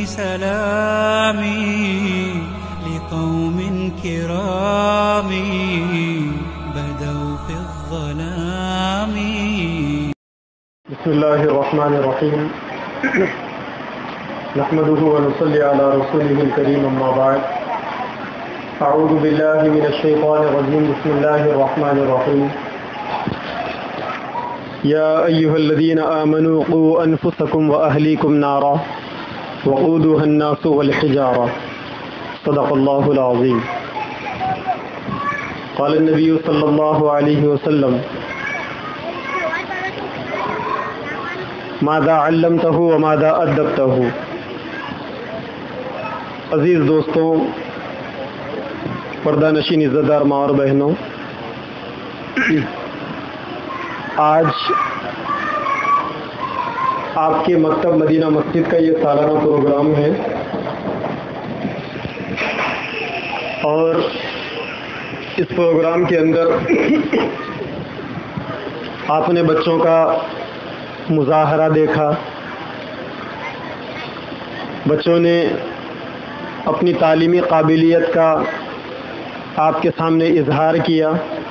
سلامي لقوم كرام بدوا في الظلام. بسم الله الرحمن الرحيم. نحمده ونصلي على رسوله الكريم، أما بعد. أعوذ بالله من الشيطان الرجيم. بسم الله الرحمن الرحيم. يا أيها الذين آمنوا قوا أنفسكم وأهليكم نارا وقودها الناس والحجارة. صدق الله العظيم. قال النبي صلى الله عليه وسلم: ماذا علمته وماذا أدبته. عزیز دوستوں، پردہ نشین عزت دار ماں اور بہنوں، آج آپ کے مکتب مدینہ مسجد کا یہ سالانہ پروگرام ہے، اور اس پروگرام کے اندر آپ نے بچوں کا مظاہرہ دیکھا، بچوں نے اپنی تعلیمی قابلیت کا آپ کے سامنے اظہار کیا،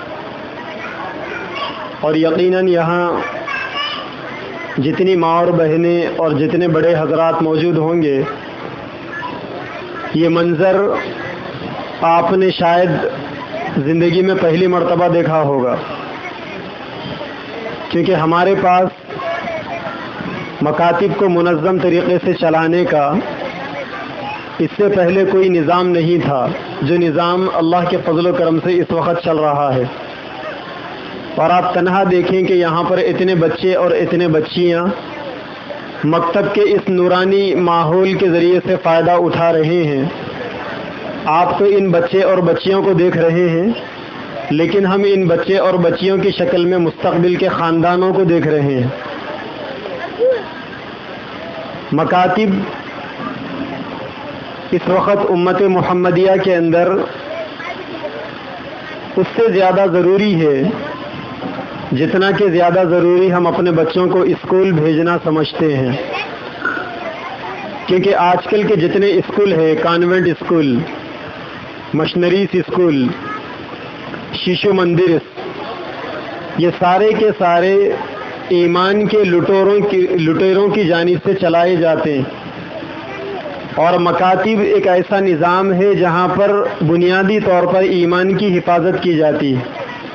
اور یقیناً یہاں جتنی ماں اور بہنیں اور جتنے بڑے حضرات موجود ہوں گے، یہ منظر آپ نے شاید زندگی میں پہلی مرتبہ دیکھا ہوگا، کیونکہ ہمارے پاس مکاتب کو منظم طریقے سے چلانے کا اس سے پہلے کوئی نظام نہیں تھا، جو نظام اللہ کے فضل و کرم سے اس وقت چل رہا ہے. اور آپ تنہا دیکھیں کہ یہاں پر اتنے بچے اور اتنے بچیاں مکتب کے اس نورانی ماحول کے ذریعے سے فائدہ اٹھا رہے ہیں. آپ تو ان بچے اور بچیوں کو دیکھ رہے ہیں، لیکن ہم ان بچے اور بچیوں کی شکل میں مستقبل کے خاندانوں کو دیکھ رہے ہیں. مکاتب اس وقت امت محمدیہ کے اندر اس سے زیادہ ضروری ہے جتنا کہ زیادہ ضروری ہم اپنے بچوں کو اسکول بھیجنا سمجھتے ہیں. کیونکہ آج کل کے جتنے اسکول ہیں، convent school, missionaries school, Shishu Mandir, یہ سارے کے سارے ایمان کے لٹیروں کی جانب سے چلائے جاتے ہیں. اور مکاتب ایک ایسا نظام ہے جہاں پر بنیادی طور پر ایمان کی حفاظت کی جاتی ہے.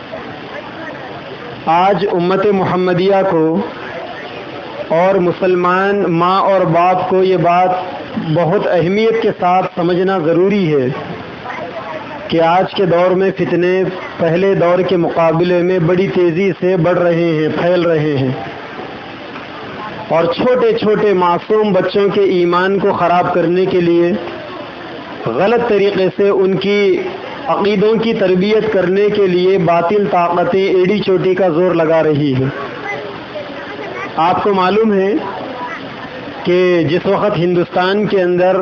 آج امت محمدیہ کو اور مسلمان ماں اور باپ کو یہ بات بہت اہمیت کے ساتھ سمجھنا ضروری ہے کہ آج کے دور میں فتنے پہلے دور کے مقابلے میں بڑی تیزی سے بڑھ رہے ہیں، پھیل رہے ہیں، اور چھوٹے چھوٹے معصوم بچوں کے ایمان کو خراب کرنے کے لیے غلط طریقے سے ان کی عقیدوں کی تربیت کرنے کے لیے باطل طاقتیں ایڑی چوٹی کا زور لگا رہی ہیں. آپ کو معلوم ہے کہ جس وقت ہندوستان کے اندر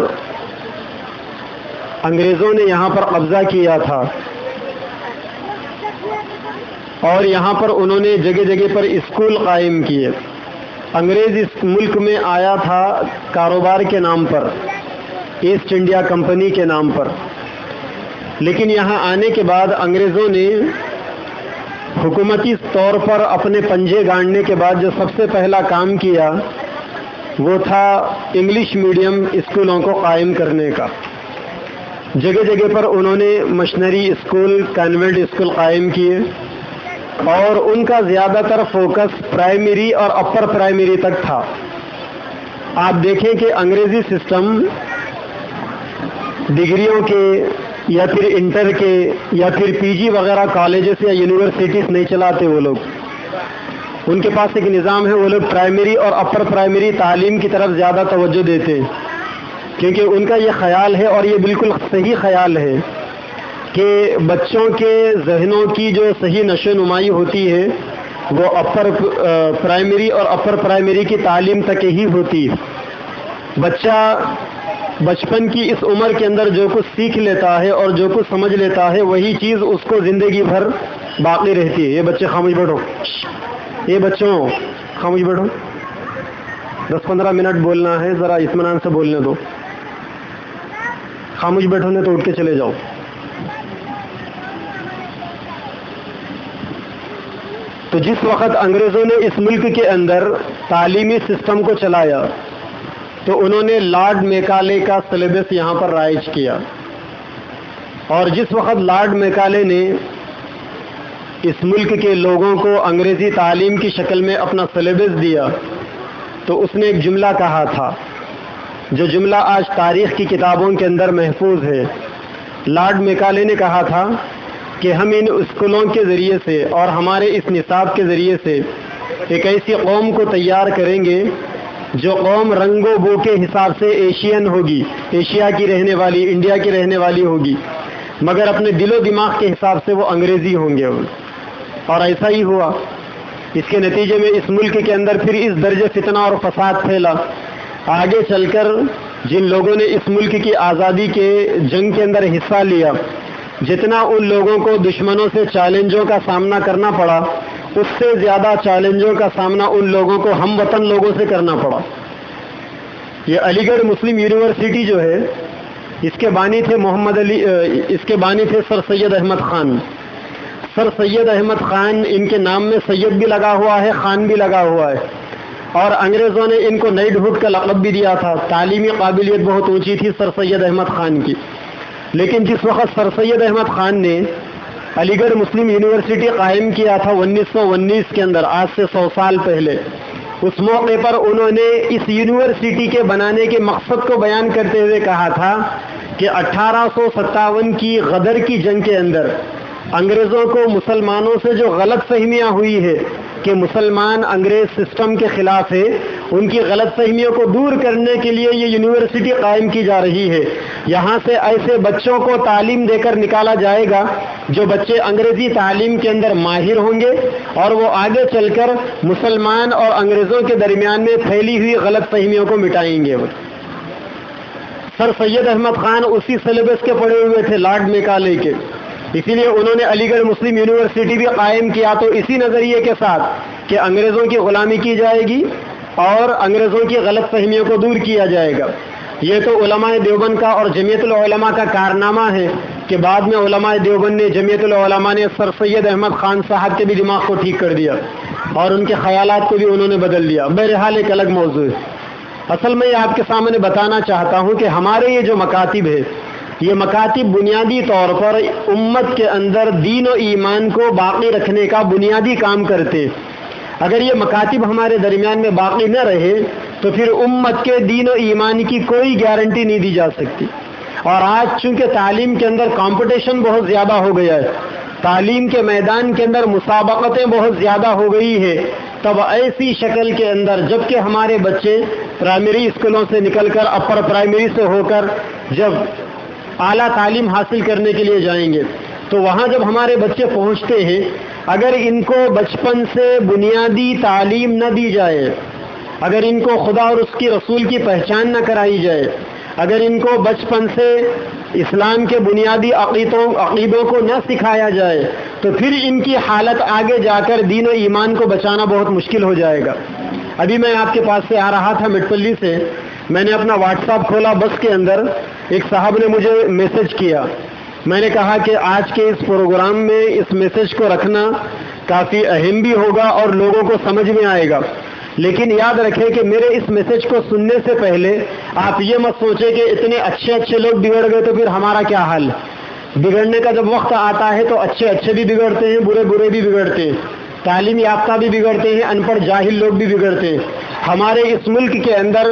انگریزوں نے یہاں پر قبضہ کیا تھا اور یہاں پر انہوں نے جگہ جگہ پر اسکول قائم کیے، انگریز اس ملک میں آیا تھا کاروبار کے نام پر، ایسٹ انڈیا کمپنی کے نام پر. لیکن یہاں آنے کے بعد انگریزوں نے حکومتی طور پر اپنے پنجے گاڑنے کے بعد جو سب سے پہلا کام کیا وہ تھا انگلش میڈیم اسکولوں کو قائم کرنے کا. جگہ جگہ پر انہوں نے مشنری اسکول، کانوینٹ اسکول قائم کیے، اور ان کا زیادہ تر فوکس پرائمری اور اپر پرائمری تک تھا. آپ دیکھیں کہ انگریزی سسٹم ڈگریوں کے یا پھر انٹر کے یا پھر پی جی وغیرہ کالجز یا یونیورسٹیز نہیں چلاتے. وہ لوگ، ان کے پاس ایک نظام ہے، وہ لوگ پرائمری اور اپر پرائمری تعلیم کی طرف زیادہ توجہ دیتے ہیں، کیونکہ ان کا یہ خیال ہے، اور یہ بالکل صحیح خیال ہے، کہ بچوں کے ذہنوں کی جو صحیح نشو نمائی ہوتی ہے وہ اپر پرائمری اور اپر پرائمری کی تعلیم تک ہی ہوتی ہے. بچہ بچپن کی اس عمر کے اندر جو کچھ سیکھ لیتا ہے اور جو کچھ سمجھ لیتا ہے وہی چیز اس کو زندگی بھر باقی رہتی ہے. یہ بچے خاموش بیٹھو، یہ بچوں خاموش بیٹھو، 10-15 منٹ بولنا ہے، ذرا اطمینان سے بولنے دو. خاموش بیٹھو نے تو اٹھ کے چلے جاؤ. تو جس وقت انگریزوں نے اس ملک کے اندر تعلیمی سسٹم کو چلایا تو انہوں نے لارڈ میکالے کا سلیبس یہاں پر رائج کیا. اور جس وقت لارڈ میکالے نے اس ملک کے لوگوں کو انگریزی تعلیم کی شکل میں اپنا سلیبس دیا تو اس نے ایک جملہ کہا تھا جو جملہ آج تاریخ کی کتابوں کے اندر محفوظ ہے. لارڈ میکالے نے کہا تھا کہ ہم ان اسکولوں کے ذریعے سے اور ہمارے اس نصاب کے ذریعے سے ایک ایسی قوم کو تیار کریں گے جو قوم رنگ و بو کے حساب سے ایشین ہوگی، ایشیا کی رہنے والی، انڈیا کی رہنے والی ہوگی، مگر اپنے دل و دماغ کے حساب سے وہ انگریزی ہوں گے. اور ایسا ہی ہوا. اس کے نتیجے میں اس ملک کے اندر پھر اس درجے فتنہ اور فساد پھیلا. آگے چل کر جن لوگوں نے اس ملک کی آزادی کے جنگ کے اندر حصہ لیا، جتنا ان لوگوں کو دشمنوں سے چیلنجوں کا سامنا کرنا پڑا، اس سے زیادہ چیلنجوں کا سامنا ان لوگوں کو ہم وطن لوگوں سے کرنا پڑا. یہ علی گڑھ مسلم یونیورسٹی جو ہے، اس کے بانی تھے اس کے بانی تھے سر سید احمد خان. سر سید احمد خان، ان کے نام میں سید بھی لگا ہوا ہے، خان بھی لگا ہوا ہے. اور انگریزوں نے ان کو نائٹ ہوڈ کا لقب بھی دیا تھا. تعلیمی قابلیت بہت اونچی تھی سر سید احمد خان کی. لیکن جس وقت سر سید احمد خان نے علی گڑھ مسلم یونیورسٹی قائم کیا تھا 1919 کے اندر، آج سے 100 سال پہلے، اس موقع پر انہوں نے اس یونیورسٹی کے بنانے کے مقصد کو بیان کرتے ہوئے کہا تھا کہ 1857 کی غدر کی جنگ کے اندر انگریزوں کو مسلمانوں سے جو غلط فہمیاں ہوئی ہے کہ مسلمان انگریز سسٹم کے خلاف ہے، ان کی غلط فہمیوں کو دور کرنے کے لیے یہ یونیورسٹی قائم کی جا رہی ہے. یہاں سے ایسے بچوں کو تعلیم دے کر نکالا جائے گا جو بچے انگریزی تعلیم کے اندر ماہر ہوں گے اور وہ آگے چل کر مسلمان اور انگریزوں کے درمیان میں پھیلی ہوئی غلط فہمیوں کو مٹائیں گے. سر سید احمد خان اسی سلیبس کے پڑھے ہوئے تھے لارڈ میکالے کے، اسی لیے انہوں نے علی گڑھ مسلم یونیورسٹی بھی قائم کیا تو اسی نظریے کے ساتھ کہ انگریزوں کی غلامی کی جائے گی اور انگریزوں کی غلط فہمیوں کو دور کیا جائے گا. یہ تو علماء دیوبند کا اور جمعیت العلماء کا کارنامہ ہے کہ بعد میں علماء دیوبند نے، جمعیت العلماء نے سر سید احمد خان صاحب کے بھی دماغ کو ٹھیک کر دیا اور ان کے خیالات کو بھی انہوں نے بدل دیا. بہرحال ایک الگ موضوع ہے. اصل میں آپ کے سامنے بتانا چاہتا ہوں کہ ہمارے یہ جو مکاتب ہے، یہ مکاتب بنیادی طور پر امت کے اندر دین و ایمان کو باقی رکھنے کا بنیادی کام کرتے. اگر یہ مکاتب ہمارے درمیان میں باقی نہ رہے تو پھر امت کے دین و ایمان کی کوئی گارنٹی نہیں دی جا سکتی. اور آج چونکہ تعلیم کے اندر کمپٹیشن بہت زیادہ ہو گیا ہے، تعلیم کے میدان کے اندر مسابقتیں بہت زیادہ ہو گئی ہے، تب ایسی شکل کے اندر جبکہ ہمارے بچے پرائمری اسکولوں سے نکل کر اپر پرائمری سے ہو کر جب اعلیٰ تعلیم حاصل کرنے کے لیے جائیں گے تو وہاں جب ہمارے بچے پہنچتے ہیں، اگر ان کو بچپن سے بنیادی تعلیم نہ دی جائے، اگر ان کو خدا اور اس کی رسول کی پہچان نہ کرائی جائے، اگر ان کو بچپن سے اسلام کے بنیادی عقیدوں کو نہ سکھایا جائے تو پھر ان کی حالت آگے جا کر دین و ایمان کو بچانا بہت مشکل ہو جائے گا. ابھی میں آپ کے پاس سے آ رہا تھا مٹپلی سے، میں نے اپنا واٹس ایپ کھولا، بس کے اندر ایک صاحب نے مجھے میسج کیا. میں نے کہا کہ آج کے اس پروگرام میں اس میسج کو رکھنا کافی اہم بھی ہوگا اور لوگوں کو سمجھ میں آئے گا، لیکن یاد رکھیں کہ میرے اس میسج کو سننے سے پہلے آپ یہ مت سوچیں کہ اتنے اچھے لوگ بگڑ گئے تو پھر ہمارا کیا حال. بگڑنے کا جب وقت آتا ہے تو اچھے بھی بگڑتے ہیں، برے بھی بگڑتے ہیں، تعلیم یافتہ بھی بگڑتے ہیں، ان پڑھ جاہل لوگ بھی بگڑتے ہیں. ہمارے اس ملک کے اندر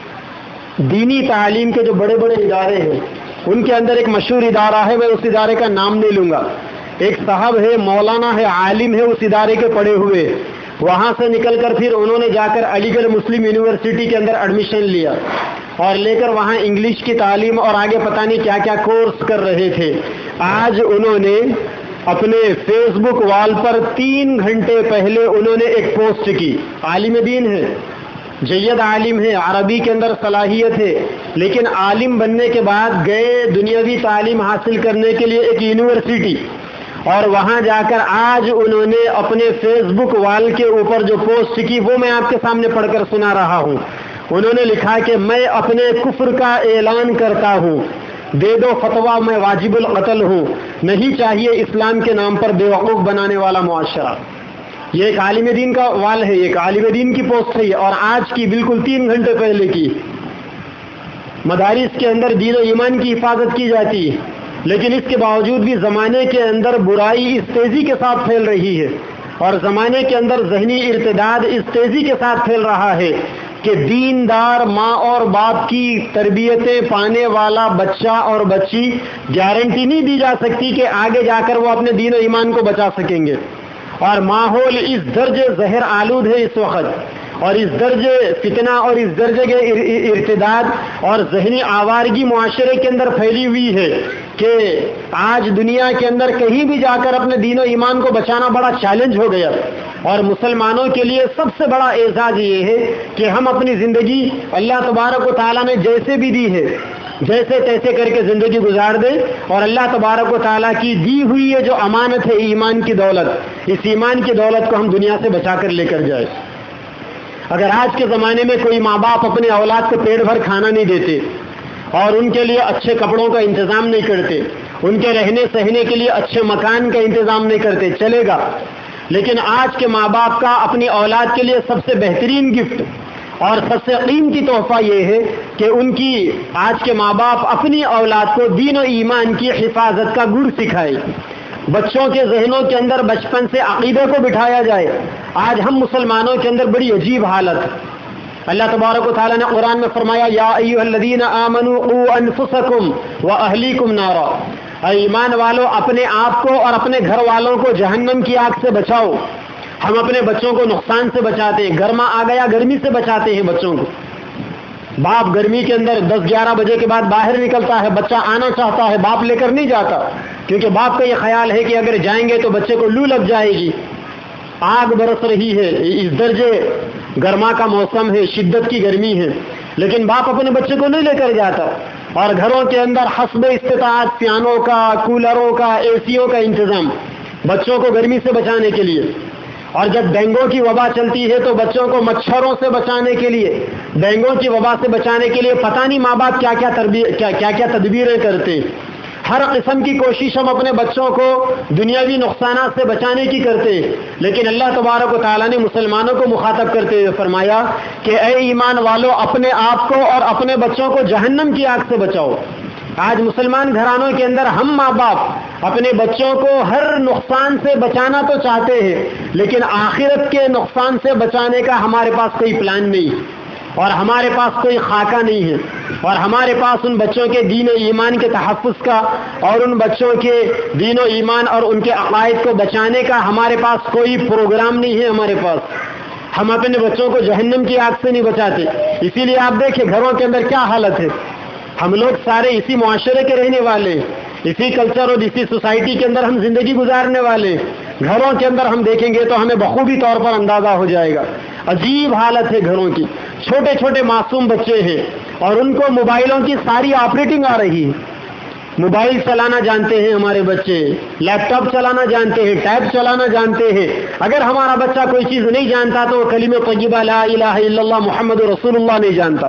دینی تعلیم کے جو بڑے ادارے ہیں ان کے اندر ایک مشہور ادارہ ہے، میں اس ادارے کا نام نہیں لوں گا. ایک صاحب ہے، مولانا ہے، عالم ہے، اس ادارے کے پڑھے ہوئے، وہاں سے نکل کر پھر انہوں نے جا کر علی گڑھ مسلم یونیورسٹی کے اندر ایڈمیشن لیا اور لے کر وہاں انگلش کی تعلیم اور آگے پتہ نہیں کیا کورس کر رہے تھے. آج انہوں نے اپنے فیس بک وال پر 3 گھنٹے پہلے انہوں نے ایک پوسٹ کی. عالم دین ہے، جید عالم ہے، عربی کے اندر صلاحیت ہے، لیکن عالم بننے کے بعد گئے دنیاوی تعلیم حاصل کرنے کے لیے ایک یونیورسٹی، اور وہاں جا کر آج انہوں نے اپنے فیس بک وال کے اوپر جو پوسٹ کی وہ میں آپ کے سامنے پڑھ کر سنا رہا ہوں. انہوں نے لکھا کہ میں اپنے کفر کا اعلان کرتا ہوں دے دو فتویٰ میں واجب القتل ہوں، نہیں چاہیے اسلام کے نام پر بیوقوف بنانے والا معاشرہ۔ یہ ایک عالم دین کا وال ہے، ایک عالم دین کی پوسٹ ہے، اور آج کی بالکل 3 گھنٹے پہلے کی۔ مدارس کے اندر دین و ایمان کی حفاظت کی جاتی ہے، لیکن اس کے باوجود بھی زمانے کے اندر برائی اس تیزی کے ساتھ پھیل رہی ہے، اور زمانے کے اندر ذہنی ارتداد اس تیزی کے ساتھ پھیل رہا ہے کہ دیندار ماں اور باپ کی تربیتیں پانے والا بچہ اور بچی گارنٹی نہیں دی جا سکتی کہ آگے جا کر وہ اپنے دین و ایمان کو بچا سکیں گے۔ اور ماحول اس درجے زہر آلود ہے اس وقت، اور اس درجے فتنہ اور اس درجے کے ارتداد اور ذہنی آوارگی معاشرے کے اندر پھیلی ہوئی ہے کہ آج دنیا کے اندر کہیں بھی جا کر اپنے دین و ایمان کو بچانا بڑا چیلنج ہو گیا۔ اور مسلمانوں کے لیے سب سے بڑا اعزاز یہ ہے کہ ہم اپنی زندگی اللہ تبارک و تعالیٰ نے جیسے بھی دی ہے جیسے تیسے کر کے زندگی گزار دے، اور اللہ تبارک و تعالیٰ کی دی ہوئی یہ جو امانت ہے ایمان کی دولت، اس ایمان کی دولت کو ہم دنیا سے بچا کر لے کر جائے۔ اگر آج کے زمانے میں کوئی ماں باپ اپنے اولاد کو پیٹ بھر کھانا نہیں دیتے اور ان کے لیے اچھے کپڑوں کا انتظام نہیں کرتے، ان کے رہنے سہنے کے لیے اچھے مکان کا انتظام نہیں کرتے، چلے گا، لیکن آج کے ماں باپ کا اپنی اولاد کے لیے سب سے بہترین گفٹ اور سب سے قیمتی تحفہ یہ ہے کہ ان کی آج کے ماں باپ اپنی اولاد کو دین و ایمان کی حفاظت کا گڑ سکھائے، بچوں کے ذہنوں کے اندر بچپن سے عقیدے کو بٹھایا جائے۔ آج ہم مسلمانوں کے اندر بڑی عجیب حالت ہے۔ اللہ تبارک و تعالیٰ نے قرآن میں فرمایا یا ایھا الذین آمنوا قوا انفسکم واہلیکم نارا، اے ایمان والو اپنے آپ کو اور اپنے گھر والوں کو جہنم کی آگ سے بچاؤ۔ ہم اپنے بچوں کو نقصان سے بچاتے ہیں، گرما آ گیا گرمی سے بچاتے ہیں بچوں کو۔ باپ گرمی کے اندر 10-11 بجے کے بعد باہر نکلتا ہے، بچہ آنا چاہتا ہے، باپ لے کر نہیں جاتا، کیونکہ باپ کا یہ خیال ہے کہ اگر جائیں گے تو بچے کو لو لگ جائے گی۔ آگ برس رہی ہے، اس درجے گرما کا موسم ہے، شدت کی گرمی ہے، لیکن باپ اپنے بچے کو نہیں لے کر جاتا، اور گھروں کے اندر حسب استطاعت فیانوں کا، کولروں کا، اے سیوں کا انتظام بچوں کو گرمی سے بچانے کے لیے۔ اور جب ڈینگو کی وبا چلتی ہے تو بچوں کو مچھروں سے بچانے کے لیے، ڈینگو کی وبا سے بچانے کے لیے پتہ نہیں ماں باپ کیا کیا تدبیریں کرتے۔ ہر قسم کی کوشش ہم اپنے بچوں کو دنیاوی نقصانات سے بچانے کی کرتے، لیکن اللہ تبارک و تعالیٰ نے مسلمانوں کو مخاطب کرتے ہوئے فرمایا کہ اے ایمان والو اپنے آپ کو اور اپنے بچوں کو جہنم کی آگ سے بچاؤ۔ آج مسلمان گھرانوں کے اندر ہم ماں باپ اپنے بچوں کو ہر نقصان سے بچانا تو چاہتے ہیں، لیکن آخرت کے نقصان سے بچانے کا ہمارے پاس کوئی پلان نہیں، اور ہمارے پاس کوئی خاکہ نہیں ہے، اور ہمارے پاس ان بچوں کے دین و ایمان کے تحفظ کا اور ان بچوں کے دین و ایمان اور ان کے عقائد کو بچانے کا ہمارے پاس کوئی پروگرام نہیں ہے۔ ہمارے پاس ہم اپنے بچوں کو جہنم کی آگ سے نہیں بچاتے۔ اسی لیے آپ دیکھیں گھروں کے اندر کیا حالت ہے۔ ہم لوگ سارے اسی معاشرے کے رہنے والے، اسی کلچر اور اسی سوسائٹی کے اندر ہم زندگی گزارنے والے۔ گھروں کے اندر ہم دیکھیں گے تو ہمیں بخوبی طور پر اندازہ ہو جائے گا۔ عجیب حالت ہے گھروں کی، چھوٹے چھوٹے معصوم بچے ہیں اور ان کو موبائلوں کی ساری آپریٹنگ آ رہی ہے۔ موبائل چلانا جانتے ہیں ہمارے بچے، لیپ ٹاپ چلانا جانتے ہیں، ٹیب چلانا جانتے ہیں۔ اگر ہمارا بچہ کوئی چیز نہیں جانتا تو وہ کلمہ طیبہ لا الہ الا اللہ محمد رسول اللہ نہیں جانتا۔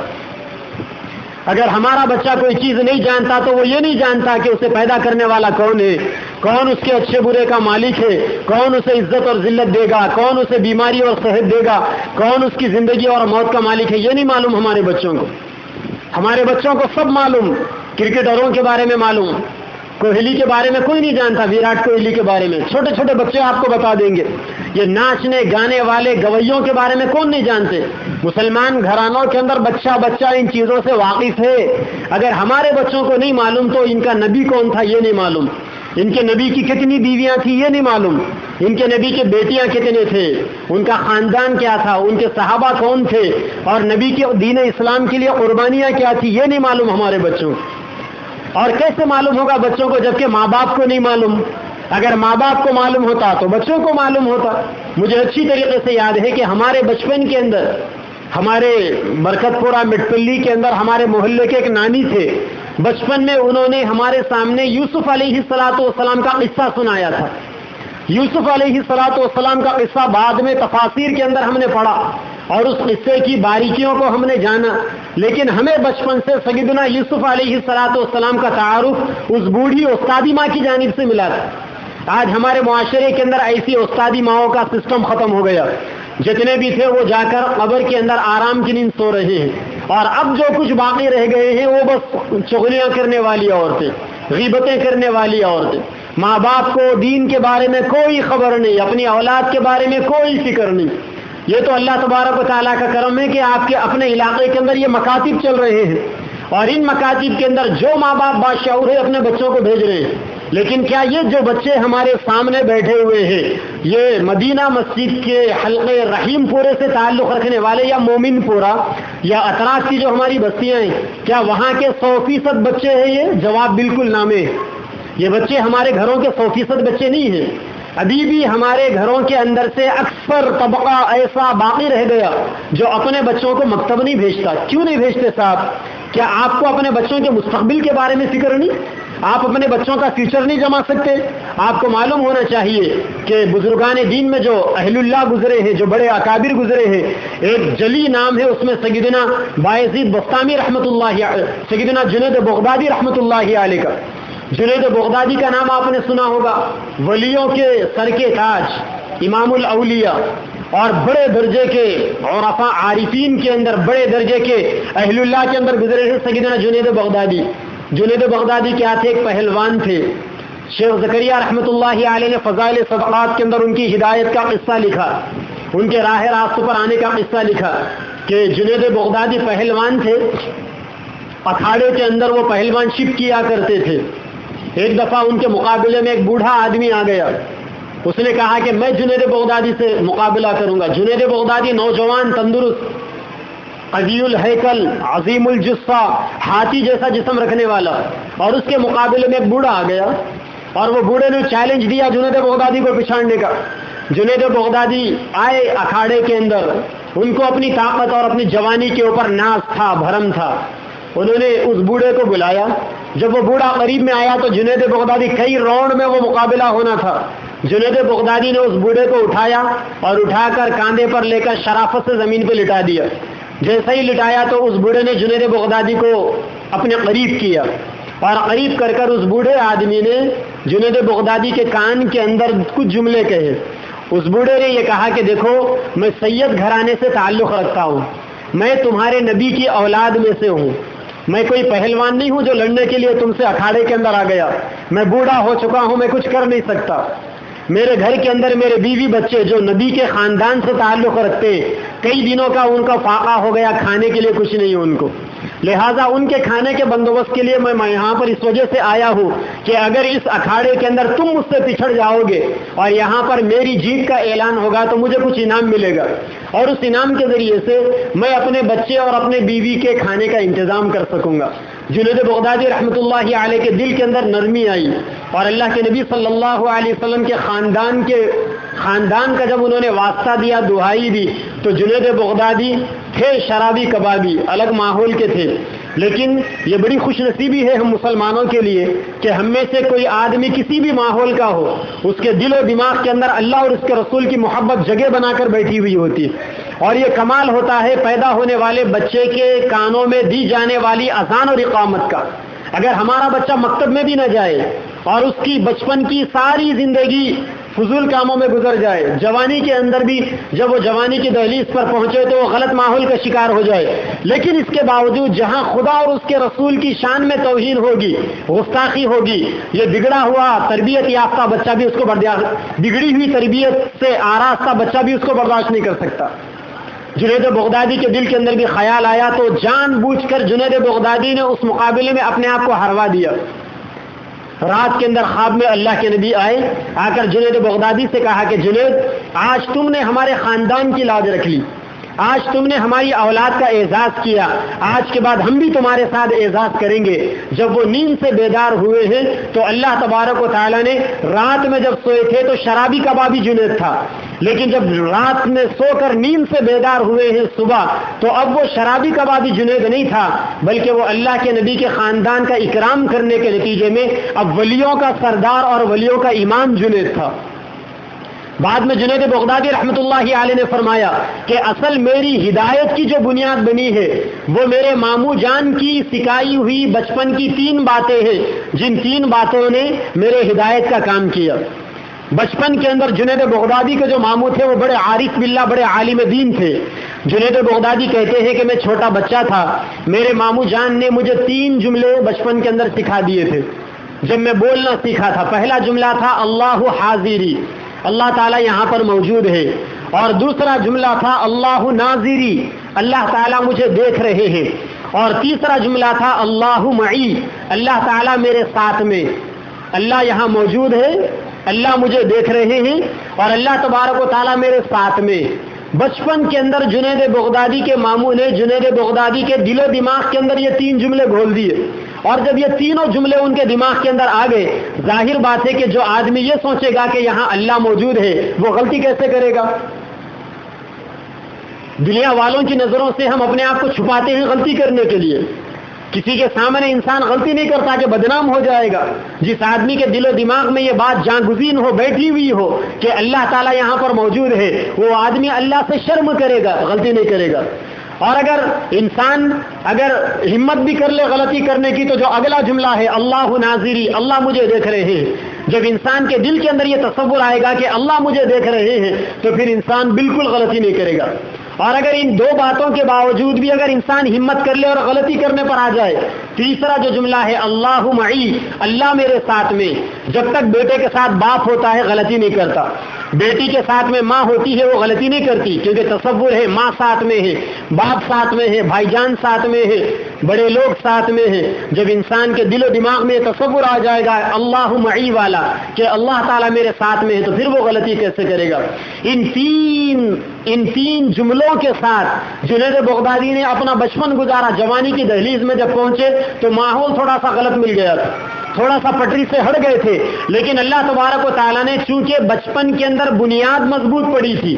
اگر ہمارا بچہ کوئی چیز نہیں جانتا تو وہ یہ نہیں جانتا کہ اسے پیدا کرنے والا کون ہے، کون اس کے اچھے برے کا مالک ہے، کون اسے عزت اور ذلت دے گا، کون اسے بیماری اور صحت دے گا، کون اس کی زندگی اور موت کا مالک ہے، یہ نہیں معلوم ہمارے بچوں کو۔ ہمارے بچوں کو سب معلوم، کرکٹروں کے بارے میں معلوم، کوہلی کے بارے میں کوئی نہیں جانتا، ویراٹ کوہلی کے بارے میں چھوٹے چھوٹے بچے آپ کو بتا دیں گے۔ یہ ناچنے گانے والے گویوں کے بارے میں کون نہیں جانتے؟ مسلمان گھرانوں کے اندر بچہ بچہ ان چیزوں سے واقف ہے۔ اگر ہمارے بچوں کو نہیں معلوم تو ان کا نبی کون تھا یہ نہیں معلوم، ان کے نبی کی کتنی بیویاں تھیں یہ نہیں معلوم، ان کے نبی کے بیٹیاں کتنے تھے، ان کا خاندان کیا تھا، ان کے صحابہ کون تھے، اور نبی کے دین اسلام کے لیے قربانیاں کیا تھی یہ نہیں معلوم ہمارے بچوں کو۔ اور کیسے معلوم ہوگا بچوں کو جبکہ ماں باپ کو نہیں معلوم؟ اگر ماں باپ کو معلوم ہوتا تو بچوں کو معلوم ہوتا۔ مجھے اچھی طریقے سے یاد ہے کہ ہمارے بچپن کے اندر، ہمارے برکت پورہ مٹپلی کے اندر ہمارے محلے کے ایک نانی تھے، بچپن میں انہوں نے ہمارے سامنے یوسف علیہ السلام کا قصہ سنایا تھا۔ یوسف علیہ السلام کا قصہ بعد میں تفاسیر کے اندر ہم نے پڑھا، اور اس قصے کی باریکیوں کو ہم نے جانا، لیکن ہمیں بچپن سے سیدنا یوسف علیہ السلام کا تعارف اس بوڑھی استادی ماں کی جانب سے ملا تھا۔ آج ہمارے معاشرے کے اندر ایسی استادی ماؤں کا سسٹم ختم ہو گیا، جتنے بھی تھے وہ جا کر قبر کے اندر آرام کی نیند سو رہے ہیں، اور اب جو کچھ باقی رہ گئے ہیں وہ بس چغلیاں کرنے والی عورتیں، غیبتیں کرنے والی عورتیں۔ ماں باپ کو دین کے بارے میں کوئی خبر نہیں، اپنی اولاد کے بارے میں کوئی فکر نہیں۔ یہ تو اللہ تبارک و تعالیٰ کا کرم ہے کہ آپ کے اپنے علاقے کے اندر یہ مکاتب چل رہے ہیں، اور ان مکاتب کے اندر جو ماں باپ باشعور ہے اپنے بچوں کو بھیج رہے ہیں، لیکن کیا یہ جو بچے ہمارے سامنے بیٹھے ہوئے ہیں یہ مدینہ مسجد کے حلقے رحیم پورے سے تعلق رکھنے والے، یا مومن پورہ، یا اطراف کی جو ہماری بستیاں ہیں، کیا وہاں کے 100% بچے ہیں؟ یہ جواب بالکل نامے۔ یہ بچے ہمارے گھروں کے 100% بچے نہیں ہیں۔ ابھی بھی ہمارے گھروں کے اندر سے اکثر طبقہ ایسا باقی رہ گیا جو اپنے بچوں کو مکتب نہیں بھیجتا۔ کیوں نہیں بھیجتے صاحب؟ کیا آپ کو اپنے بچوں کے مستقبل کے بارے میں فکر نہیں؟ آپ اپنے بچوں کا فیوچر نہیں جما سکتے؟ آپ کو معلوم ہونا چاہیے کہ بزرگان دین میں جو اہل اللہ گزرے ہیں، جو بڑے اکابر گزرے ہیں، ایک جلی نام ہے اس میں سیدنا بایزید بستامی رحمۃ اللہ، سیدنا جنید بغدادی رحمۃ اللہ علیہ کا۔ جنید بغدادی کا نام آپ نے سنا ہوگا، ولیوں کے سر کے تاج، امام الاولیاء، اور بڑے درجے کے عرفاء عارفین کے اندر بڑے درجے کے اہل اللہ کے اندر گزرے ہیں سیدنا جنید بغدادی۔ جنید بغدادی کیا تھے؟ ایک پہلوان تھے۔ شیخ زکریا رحمۃ اللہ علیہ نے فضائل صدقات کے اندر ان کی ہدایت کا قصہ لکھا، ان کے راہ راست پر آنے کا قصہ لکھا کہ جنید بغدادی پہلوان تھے، اکھاڑے کے اندر وہ پہلوان شپ کیا کرتے تھے۔ ایک دفعہ ان کے مقابلے میں ایک بوڑھا آدمی آ گیا، اس نے کہا کہ میں جنید بغدادی سے مقابلہ کروں گا۔ جنید بغدادی نوجوان، تندرست، قوی الہیکل، عظیم الجثہ، ہاتھی جیسا جسم رکھنے والا، اور اس کے مقابلے میں ایک بوڑھا آ گیا، اور وہ بوڑھے نے چیلنج دیا جنید بغدادی کو پچھاڑنے کا۔ جنید بغدادی آئے اکھاڑے کے اندر، ان کو اپنی طاقت اور اپنی جوانی کے اوپر ناز تھا، بھرم تھا۔ انہوں نے اس بوڑھے کو بلایا۔ جب وہ بوڑھا قریب میں آیا تو جنید بغدادی کئی راؤنڈ میں وہ مقابلہ ہونا تھا۔ جنید بغدادی نے اس بوڑھے کو اٹھایا اور اٹھا کر کاندھے پر لے کر شرافت سے زمین پہ لٹا دیا۔ جیسے ہی لٹایا تو اس بوڑھے نے جنید بغدادی کو اپنے قریب کیا، اور قریب کر کر اس بوڑھے آدمی نے جنید بغدادی کے کان کے اندر کچھ جملے کہے۔ اس بوڑھے نے یہ کہا کہ دیکھو، میں سید گھرانے سے تعلق رکھتا ہوں، میں تمہارے نبی کی اولاد میں سے ہوں، میں کوئی پہلوان نہیں ہوں جو لڑنے کے لیے تم سے اکھاڑے کے اندر آ گیا، میں بوڑھا ہو چکا ہوں، میں کچھ کر نہیں سکتا۔ میرے گھر کے اندر میرے بیوی بچے جو نبی کے خاندان سے تعلق رکھتے ہیں، کئی دنوں کا ان کا فاقہ ہو گیا، کھانے کے لیے کچھ نہیں ان کو، لہٰذا ان کے کھانے کے بندوبست کے لیے میں یہاں پر اس وجہ سے آیا ہوں کہ اگر اس اکھاڑے کے اندر تم مجھ سے پچھڑ جاؤ گے اور یہاں پر میری جیت کا اعلان ہوگا تو مجھے کچھ انعام ملے گا، اور اس انعام کے ذریعے سے میں اپنے بچے اور اپنے بیوی کے کھانے کا انتظام کر سکوں گا۔ جنید بغدادی رحمۃ اللہ علیہ کے دل کے اندر نرمی آئی، اور اللہ کے نبی صلی اللہ علیہ وسلم کے خاندان کا جب انہوں نے واسطہ دیا، دہائی دی، تو جنید بغدادی تھے شرابی کبابی، الگ ماحول کے تھے، لیکن یہ بڑی خوش نصیبی ہے ہم مسلمانوں کے لیے کہ ہم میں سے کوئی آدمی کسی بھی ماحول کا ہو، اس کے دل و دماغ کے اندر اللہ اور اس کے رسول کی محبت جگہ بنا کر بیٹھی ہوئی ہوتی، اور یہ کمال ہوتا ہے پیدا ہونے والے بچے کے کانوں میں دی جانے والی اذان اور اقامت کا۔ اگر ہمارا بچہ مکتب میں بھی نہ جائے اور اس کی بچپن کی ساری زندگی فضول کاموں میں گزر جائے، جوانی کے اندر بھی جب وہ جوانی کی دہلیز پر پہنچے تو وہ غلط ماحول کا شکار ہو جائے، لیکن اس کے باوجود جہاں خدا اور اس کے رسول کی شان میں توہین ہوگی، گستاخی ہوگی، یہ بگڑا ہوا تربیت یافتہ بچہ بھی اس کو بگڑی ہوئی تربیت سے آراستہ بچہ بھی اس کو برداشت نہیں کر سکتا۔ جنید بغدادی کے دل کے اندر بھی خیال آیا تو جان بوجھ کر جنید بغدادی نے اس مقابلے میں اپنے آپ کو ہروا دیا۔ رات کے اندر خواب میں اللہ کے نبی آئے، آ کر جنید بغدادی سے کہا کہ جنید، آج تم نے ہمارے خاندان کی لاج رکھ لی، آج تم نے ہماری اولاد کا اعزاز کیا، آج کے بعد ہم بھی تمہارے ساتھ اعزاز کریں گے۔ جب وہ نیند سے بیدار ہوئے ہیں تو اللہ تبارک و تعالیٰ نے رات میں جب سوئے تھے تو شرابی کبابی جنید تھا، لیکن جب رات میں سو کر نیند سے بیدار ہوئے ہیں صبح تو اب وہ شرابی کبابی جنید نہیں تھا، بلکہ وہ اللہ کے نبی کے خاندان کا اکرام کرنے کے نتیجے میں اب ولیوں کا سردار اور ولیوں کا امام جنید تھا۔ بعد میں جنید بغدادی رحمۃ اللہ علیہ نے فرمایا کہ اصل میری ہدایت کی جو بنیاد بنی ہے وہ میرے ماموں جان کی سکھائی ہوئی بچپن کی 3 باتیں ہیں، جن 3 باتوں نے میرے ہدایت کا کام کیا۔ بچپن کے اندر جنید بغدادی کے جو ماموں تھے وہ بڑے عارف باللہ، بڑے عالم دین تھے۔ جنید بغدادی کہتے ہیں کہ میں چھوٹا بچہ تھا، میرے ماموں جان نے مجھے 3 جملے بچپن کے اندر سکھا دیے تھے جب میں بولنا سیکھا تھا۔ پہلا جملہ تھا اللہ حاضری، اللہ تعالیٰ یہاں پر موجود ہے، اور دوسرا جملہ تھا اللہ ناظری، اللہ تعالیٰ مجھے دیکھ رہے ہیں، اور تیسرا جملہ تھا اللہ معی، اللہ تعالیٰ میرے ساتھ میں، اللہ یہاں موجود ہے، اللہ مجھے دیکھ رہے ہیں، اور اللہ تبارک و تعالیٰ میرے ساتھ میں۔ بچپن کے اندر جنید بغدادی کے ماموں نے جنید بغدادی کے دل و دماغ کے اندر یہ 3 جملے گھول دیے، اور جب یہ تینوں جملے ان کے دماغ کے اندر آ گئے، ظاہر بات ہے کہ جو آدمی یہ سوچے گا کہ یہاں اللہ موجود ہے وہ غلطی کیسے کرے گا؟ دنیا والوں کی نظروں سے ہم اپنے آپ کو چھپاتے ہیں غلطی کرنے کے لیے۔ کسی کے سامنے انسان غلطی نہیں کرتا کہ بدنام ہو جائے گا۔ جس آدمی کے دل و دماغ میں یہ بات جاگزین ہو، بیٹھی ہوئی ہو کہ اللہ تعالیٰ یہاں پر موجود ہے، وہ آدمی اللہ سے شرم کرے گا، غلطی نہیں کرے گا۔ اور اگر انسان ہمت بھی کر لے غلطی کرنے کی تو جو اگلا جملہ ہے اللہ ناظری، اللہ مجھے دیکھ رہے ہیں، جب انسان کے دل کے اندر یہ تصور آئے گا کہ اللہ مجھے دیکھ رہے ہیں تو پھر انسان بالکل غلطی نہیں کرے گا۔ اور اگر ان 2 باتوں کے باوجود بھی اگر انسان ہمت کر لے اور غلطی کرنے پر آ جائے، تیسرا جو جملہ ہے اللہ معی، اللہ میرے ساتھ میں، جب تک بیٹے کے ساتھ باپ ہوتا ہے غلطی نہیں کرتا، بیٹی کے ساتھ میں ماں ہوتی ہے وہ غلطی نہیں کرتی، کیونکہ تصور ہے ماں ساتھ میں ہے، باپ ساتھ میں ہے، بھائی جان ساتھ میں ہے، بڑے لوگ ساتھ میں ہیں۔ جب انسان کے دل و دماغ میں تصور آ جائے گا اللہ معی والا کہ اللہ تعالیٰ میرے ساتھ میں ہے، تو پھر وہ غلطی کیسے کرے گا؟ ان تین جملوں کے ساتھ جنید بغدادی نے اپنا بچپن گزارا۔ جوانی کی دہلیز میں جب پہنچے تو ماحول تھوڑا سا غلط مل گیا تھا، تھوڑا سا پٹری سے ہٹ گئے تھے، لیکن اللہ تبارک و تعالیٰ نے چونکہ بچپن کے اندر بنیاد مضبوط پڑی تھی،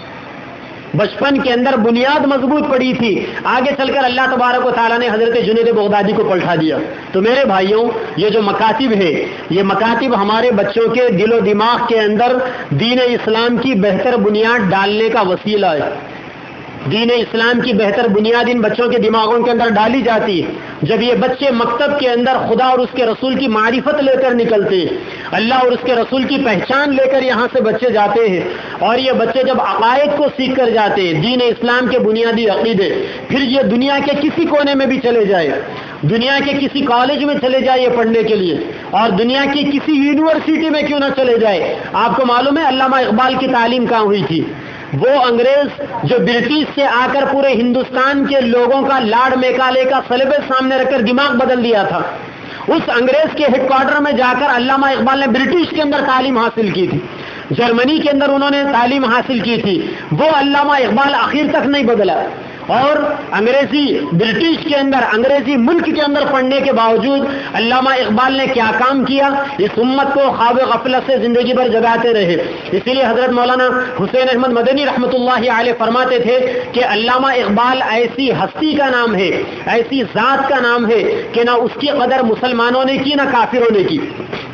بچپن کے اندر بنیاد مضبوط پڑی تھی، آگے چل کر اللہ تبارک و تعالیٰ نے حضرت جنید بغدادی کو پلٹا دیا۔ تو میرے بھائیوں، یہ جو مکاتب ہے، یہ مکاتب ہمارے بچوں کے دل و دماغ کے اندر دین اسلام کی بہتر بنیاد ڈالنے کا وسیلہ ہے۔ دین اسلام کی بہتر بنیاد ان بچوں کے دماغوں کے اندر ڈالی جاتی ہے۔ جب یہ بچے مکتب کے اندر خدا اور اس کے رسول کی معرفت لے کر نکلتے ہیں، اللہ اور اس کے رسول کی پہچان لے کر یہاں سے بچے جاتے ہیں، اور یہ بچے جب عقائد کو سیکھ کر جاتے ہیں، دین اسلام کے بنیادی عقیدے، پھر یہ دنیا کے کسی کونے میں بھی چلے جائے، دنیا کے کسی کالج میں چلے جائے پڑھنے کے لیے، اور دنیا کی کسی یونیورسٹی میں کیوں نہ چلے جائے۔ آپ کو معلوم ہے علامہ اقبال کی تعلیم کہاں ہوئی تھی؟ وہ انگریز جو برٹش سے آ کر پورے ہندوستان کے لوگوں کا لاڈ میکالے کا سلیبس سامنے رکھ کر دماغ بدل دیا تھا، اس انگریز کے ہیڈ کوارٹر میں جا کر علامہ اقبال نے برٹش کے اندر تعلیم حاصل کی تھی، جرمنی کے اندر انہوں نے تعلیم حاصل کی تھی۔ وہ علامہ اقبال آخر تک نہیں بدلا، اور انگریزی برٹش کے اندر، انگریزی ملک کے اندر پڑھنے کے باوجود علامہ اقبال نے کیا کام کیا، اس امت کو خواب غفلت سے زندگی بھر جگاتے رہے۔ اسی لیے حضرت مولانا حسین احمد مدنی رحمۃ اللہ علیہ فرماتے تھے کہ علامہ اقبال ایسی ہستی کا نام ہے، ایسی ذات کا نام ہے کہ نہ اس کی قدر مسلمانوں نے کی نہ کافروں نے کی۔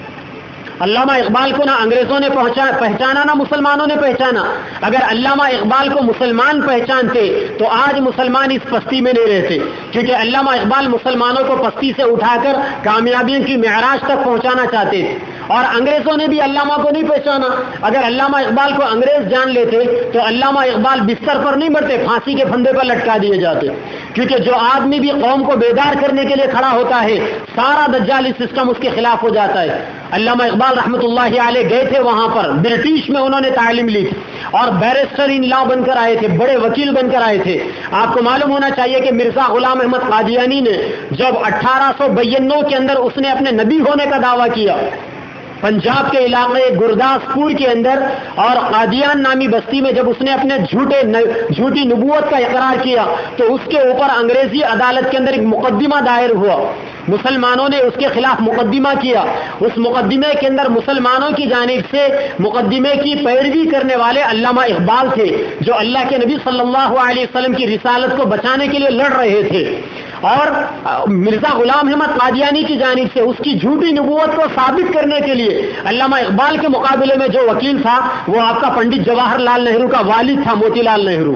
علامہ اقبال کو نہ انگریزوں نے پہچانا نہ مسلمانوں نے پہچانا۔ اگر علامہ اقبال کو مسلمان پہچانتے تو آج مسلمان اس پستی میں نہیں رہتے، کیونکہ علامہ اقبال مسلمانوں کو پستی سے اٹھا کر کامیابیوں کی معراج تک پہنچانا چاہتے تھے، اور انگریزوں نے بھی علامہ کو نہیں پہچانا۔ اگر علامہ اقبال کو انگریز جان لیتے تو علامہ اقبال بستر پر نہیں مرتے، پھانسی کے پھندے پر لٹکا دیے جاتے، کیونکہ جو آدمی بھی قوم کو بیدار کرنے کے لیے کھڑا ہوتا ہے، سارا دجالی سسٹم اس کے خلاف ہو جاتا ہے۔ علامہ اقبال رحمۃ اللہ علیہ گئے تھے وہاں پر، برٹش میں انہوں نے تعلیم لی تھی، اور بیرسٹر ان لا بن کر آئے تھے، بڑے وکیل بن کر آئے تھے۔ آپ کو معلوم ہونا چاہیے کہ مرزا غلام احمد قادیانی نے جب 1892 کے اندر اس نے اپنے نبی ہونے کا دعویٰ کیا، پنجاب کے علاقے گرداسپور کے اندر اور قادیان نامی بستی میں جب اس نے اپنے جھوٹی نبوت کا اقرار کیا، تو اس کے اوپر انگریزی عدالت کے اندر ایک مقدمہ دائر ہوا، مسلمانوں نے اس کے خلاف مقدمہ کیا۔ اس مقدمے کے اندر مسلمانوں کی جانب سے مقدمے کی پیروی کرنے والے علامہ اقبال تھے، جو اللہ کے نبی صلی اللہ علیہ وسلم کی رسالت کو بچانے کے لیے لڑ رہے تھے، اور مرزا غلام احمد قادیانی کی جانب سے اس کی جھوٹی نبوت کو ثابت کرنے کے لیے علامہ اقبال کے مقابلے میں جو وکیل تھا وہ آپ کا پنڈت جواہر لال نہرو کا والد تھا، موتی لال نہرو۔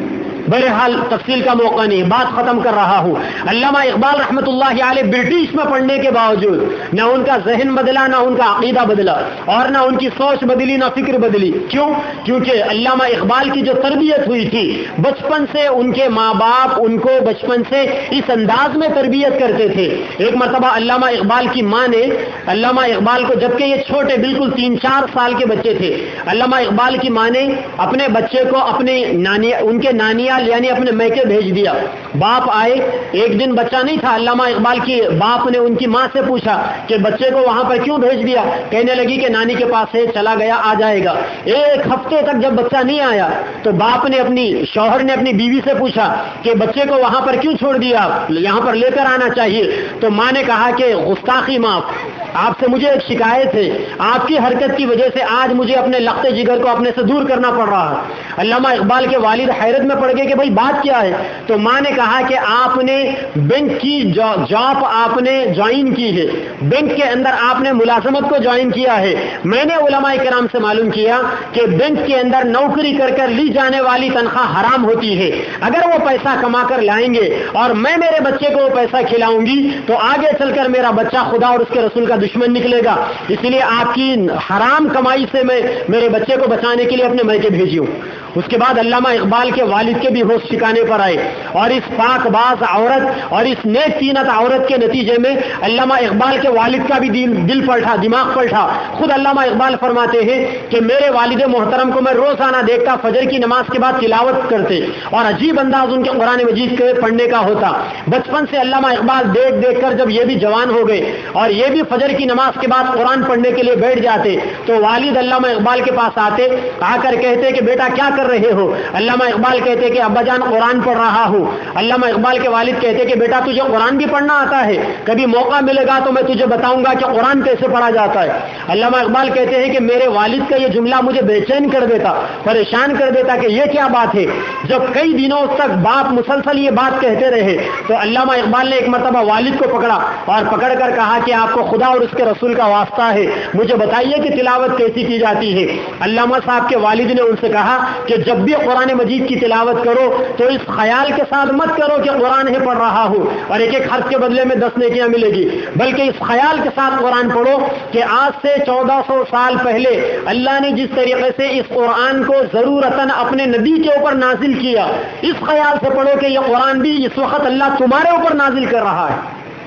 بہرحال تفصیل کا موقع نہیں، بات ختم کر رہا ہوں۔ علامہ اقبال رحمۃ اللہ علیہ برٹش میں پڑھنے کے باوجود نہ ان کا ذہن بدلا، نہ ان کا عقیدہ بدلا، اور نہ ان کی سوچ بدلی، نہ فکر بدلی۔ کیوں؟ کیونکہ علامہ اقبال کی جو تربیت ہوئی تھی، بچپن سے ان کے ماں باپ ان کو بچپن سے اس انداز میں تربیت کرتے تھے۔ ایک مرتبہ علامہ اقبال کی ماں نے علامہ اقبال کو، جبکہ یہ چھوٹے بالکل 3-4 سال کے بچے تھے، علامہ اقبال کی ماں نے اپنے بچے کو اپنے ان کے نانیال یعنی اپنے میکے بھیج دیا۔ باپ آئے، ایک دن بچہ نہیں تھا، علامہ اقبال کی باپ نے ان کی ماں سے پوچھا کہ بچے کو وہاں پر کیوں بھیج دیا؟ کہنے لگی کہ نانی کے پاس ہے، چلا گیا، آ جائے گا۔ 1 ہفتے تک جب بچہ نہیں آیا تو باپ نے شوہر نے اپنی بیوی سے پوچھا کہ بچے کو وہاں پر کیوں چھوڑ دیا، یہاں پر لے کر آنا چاہیے۔ تو ماں نے کہا کہ گستاخی معاف، آپ سے مجھے ایک شکایت ہے، آپ کی حرکت کی وجہ سے آج مجھے اپنے لخت جگر کو اپنے سے دور کرنا پڑ رہا ہے۔ علامہ اقبال کے والد حیرت میں پڑ گئے کہ بھائی بات کیا ہے؟ تو ماں نے کہا کہ آپ نے بینک کی جاب آپ نے جوائن کی ہے، بینک کے اندر آپ نے ملازمت کو جوائن کیا ہے۔ میں نے علماء کرام سے معلوم کیا کہ بینک کے اندر نوکری کر لی جانے والی تنخواہ حرام ہوتی ہے۔ اگر وہ پیسہ کما کر لائیں گے اور میں میرے بچے کو وہ پیسہ کھلاؤں گی تو آگے چل کر میرا بچہ خدا اور اس کے رسول کا دشمن نکلے گا، اس لیے آپ کی حرام کمائی سے میں میرے بچے کو بچانے کے لیے اپنے میکے بھیجی ہوں۔ اس کے بعد علامہ اقبال کے والد کے بھی ہوش ٹھکانے پر آئے، اور اس پاک باز عورت اور اس نیک طینت عورت کے نتیجے میں علامہ اقبال کے والد کا بھی دل پلٹا، دماغ پلٹا۔ خود علامہ اقبال فرماتے ہیں کہ میرے والد محترم کو میں روزانہ دیکھتا فجر کی نماز کے بعد تلاوت کرتے، اور عجیب انداز ان کے قرآن مجید کے پڑھنے کا ہوتا۔ بچپن سے علامہ اقبال دیکھ کر جب یہ بھی جوان ہو گئے اور یہ بھی فجر کی نماز کے بعد قرآن پڑھنے کے لیے بیٹھ جاتے تو والد علامہ اقبال کے پاس آتے، آ کر کہتے کہ بیٹا کیا کر رہے ہو؟ علامہ اقبال کہتے کہ ابا جان قرآن پڑھ رہا ہوں۔ علامہ اقبال کے والد کہتے کہ بیٹا تجھے قرآن بھی پڑھنا آتا ہے، کبھی موقع ملے گا تو میں تجھے بتاؤں گا کہ قرآن کیسے پڑھا جاتا ہے۔ علامہ اقبال کہتے ہیں کہ میرے والد کا یہ جملہ مجھے بے چین کر دیتا، پریشان کر دیتا کہ یہ کیا بات ہے۔ جب کئی دنوں تک باپ مسلسل یہ بات کہتے رہے تو علامہ اقبال نے ایک مرتبہ والد کو پکڑا اور پکڑ کر کہا کہ آپ کو خدا اور اس کے رسول کا واسطہ ہے، مجھے بتائیے کہ تلاوت کیسی کی جاتی ہے۔ علامہ صاحب کے والد نے ان سے کہا کہ جب بھی قرآن مجید کی تلاوت کرو تو اس خیال کے ساتھ مت کرو کہ قرآن ہے پڑھ رہا ہوں اور ایک حرف کے بدلے میں 10 نیکیاں ملے گی، بلکہ اس خیال کے ساتھ قرآن پڑھو کہ آج سے 1400 سال پہلے اللہ نے جس طریقے سے اس قرآن کو ضرورتاً اپنے نبی کے اوپر نازل کیا، اس خیال سے پڑھو کہ یہ قرآن بھی اس وقت اللہ تمہارے اوپر نازل کر رہا ہے۔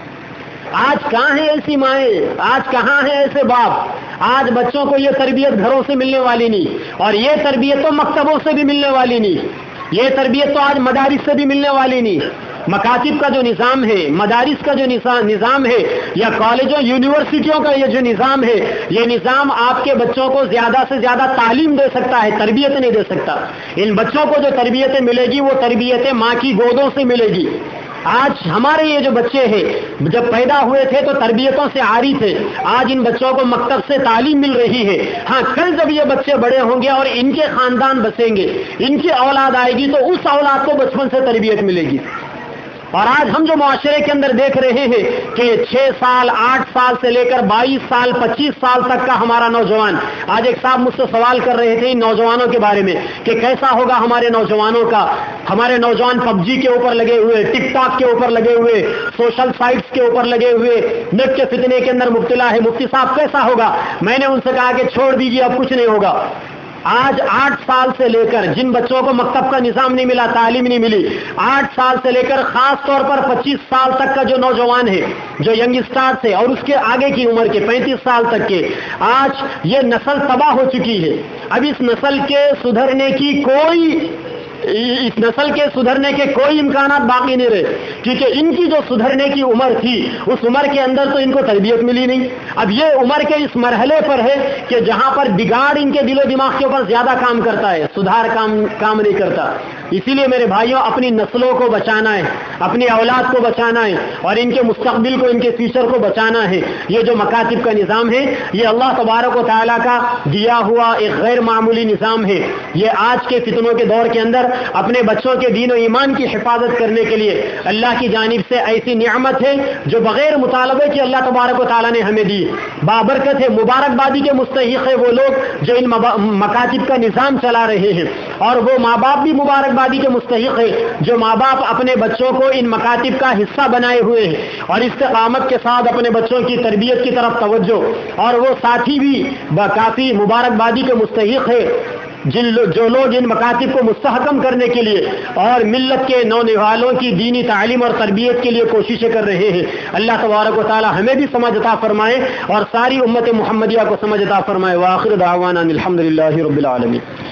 آج کہاں ہیں ایسی مائیں، آج کہاں ہیں ایسے باپ؟ آج بچوں کو یہ تربیت گھروں سے ملنے والی نہیں، اور یہ تربیت تو مکتبوں سے بھی ملنے والی نہیں، یہ تربیت تو آج مدارس سے بھی ملنے والی نہیں۔ مکاتب کا جو نظام ہے، مدارس کا جو نظام ہے، یا کالجوں یونیورسٹیوں کا یہ جو نظام ہے، یہ نظام آپ کے بچوں کو زیادہ سے زیادہ تعلیم دے سکتا ہے، تربیت نہیں دے سکتا۔ ان بچوں کو جو تربیتیں ملے گی وہ تربیتیں ماں کی گودوں سے ملے گی۔ آج ہمارے یہ جو بچے ہیں جب پیدا ہوئے تھے تو تربیتوں سے عاری تھے، آج ان بچوں کو مکتب سے تعلیم مل رہی ہے۔ ہاں، کل جب یہ بچے بڑے ہوں گے اور ان کے خاندان بسیں گے، ان کی اولاد آئے گی تو اس اولاد کو بچپن سے تربیت ملے گی۔ اور آج ہم جو معاشرے کے اندر دیکھ رہے ہیں کہ 6 سال 8 سال سے لے کر 22 سال 25 سال تک کا ہمارا نوجوان، آج ایک صاحب مجھ سے سوال کر رہے تھے ان نوجوانوں کے بارے میں کہ کیسا ہوگا ہمارے نوجوانوں کا، ہمارے نوجوان پب جی کے اوپر لگے ہوئے، ٹک ٹاک کے اوپر لگے ہوئے، سوشل سائٹس کے اوپر لگے ہوئے، نیٹ کے فتنے کے اندر مبتلا ہے، مفتی صاحب کیسا ہوگا؟ میں نے ان سے کہا کہ چھوڑ دیجیے، اب کچھ نہیں ہوگا۔ آج 8 سال سے لے کر جن بچوں کو مکتب کا نظام نہیں ملا، تعلیم نہیں ملی، 8 سال سے لے کر خاص طور پر 25 سال تک کا جو نوجوان ہے، جو ینگ اسٹار سے اور اس کے آگے کی عمر کے 35 سال تک کے، آج یہ نسل تباہ ہو چکی ہے۔ اب اس نسل کے سدھرنے کے کوئی امکانات باقی نہیں رہے، کیونکہ ان کی جو سدھرنے کی عمر تھی اس عمر کے اندر تو ان کو تربیت ملی نہیں۔ اب یہ عمر کے اس مرحلے پر ہے کہ جہاں پر بگاڑ ان کے دل و دماغ کے اوپر زیادہ کام کرتا ہے، سدھار کام نہیں کرتا۔ اسی لیے میرے بھائیوں، اپنی نسلوں کو بچانا ہے، اپنی اولاد کو بچانا ہے اور ان کے مستقبل کو، ان کے فیوچر کو بچانا ہے. یہ جو مکاتب کا نظام ہے یہ اللہ تبارک و تعالیٰ کا دیا ہوا ایک غیر معمولی نظام ہے. یہ آج کے فتنوں کے دور کے اندر اپنے بچوں کے دین و ایمان کی حفاظت کرنے کے لیے اللہ کی جانب سے ایسی نعمت ہے جو بغیر مطالبے کے اللہ تبارک و تعالیٰ نے ہمیں دی. بابرکت ہے، مبارکبادی کے مستحق ہے وہ لوگ جو ان مکاتب کا نظام چلا رہے ہیں، اور وہ ماں باپ بھی مبارکبادی کے مستحق ہے جو ماں باپ اپنے بچوں کو ان مکاتب کا حصہ بنائے ہوئے ہیں اور استقامت کے ساتھ اپنے بچوں کی تربیت کی طرف توجہ، اور وہ ساتھی بھی کافی مبارکبادی کے مستحق ہے جو لوگ ان مکاتب کو مستحکم کرنے کے لیے اور ملت کے نونوالوں کی دینی تعلیم اور تربیت کے لیے کوششیں کر رہے ہیں. اللہ تبارک و تعالی ہمیں بھی سمجھ عطا فرمائے اور ساری امت محمدیہ کو سمجھ عطا فرمائے. وآخر دعوانا الحمدللہ رب العالمین.